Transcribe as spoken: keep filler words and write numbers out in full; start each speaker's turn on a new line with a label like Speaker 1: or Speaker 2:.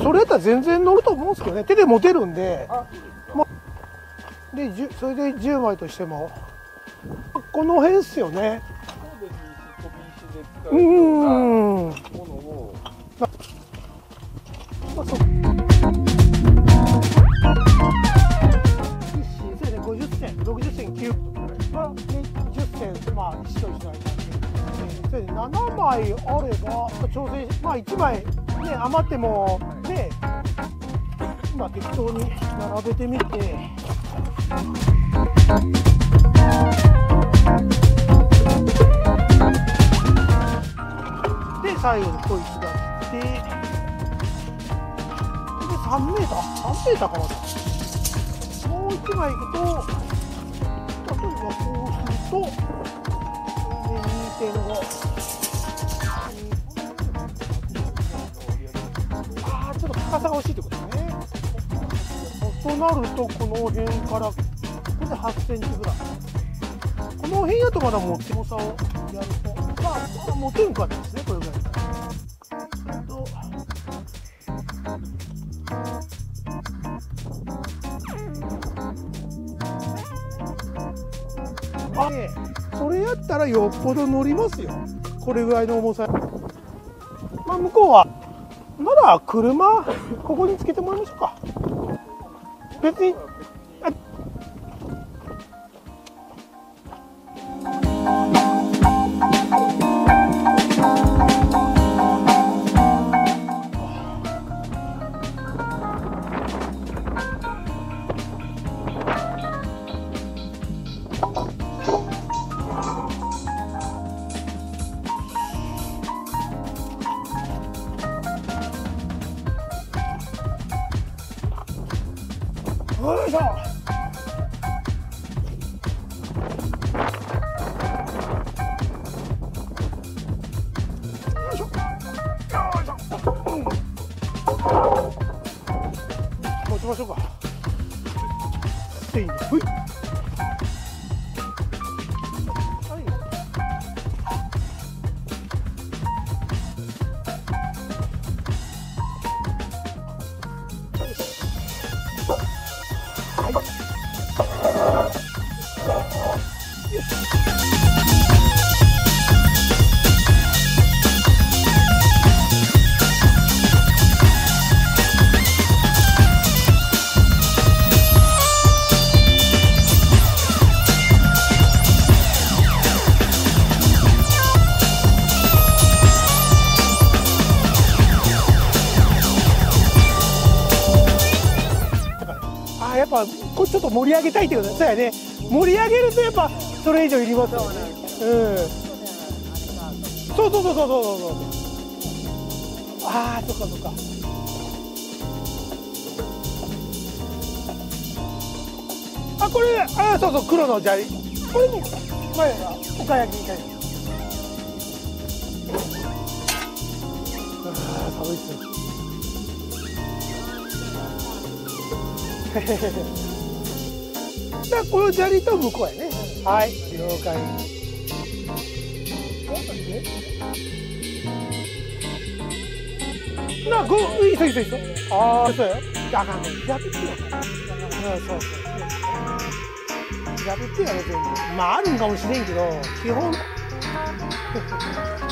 Speaker 1: それやったら全然乗ると思うんですけどね。手で持てるんで。で、それでじゅうまいとしてもこの辺っすよね。うん。ごじゅってん、ろくじゅってん、きゅうがじゅってん、まあ一緒にしないと。それでななまいあれば調整、まあいちまいね余ってもね、今適当に並べてみて。で最後にこいつが来て、でさんメーター、さんメーターかまだ。もういちまいいくと、例えばこうすると、にてんご。ああ、ちょっと高さが欲しいってことですね。となると、この辺から、これではちセンチぐらい。この辺やとまだ持ち重さをやると、まあ、持てんかったですね、これぐらい。あ、それやったらよっぽど乗りますよ。これぐらいの重さ。まあ、向こうは、まだ車、ここにつけてもらいましょうか。別に。よいしょ。よいしょ。よいしょ。うん、持ちましょうか。せいの、ほい。やっぱこれちょっと盛り上げたいってことですよね。盛り上げるとやっぱそれ以上いりますよね。うん。そうそうそうそうそうそう。ああ、そっかそっか。あ、これ、あ、そうそう、黒の砂利。これも前がおかやきみたいな。ああ、寒いっすよ。じゃあこの砂利と向こうやね。はい、了解。な、ご、いい人いい人いい人。ああ、そうや。あかんね。やってよ。うん、そうそう。やってやろ全部。まああるんかもしれんけど、基本。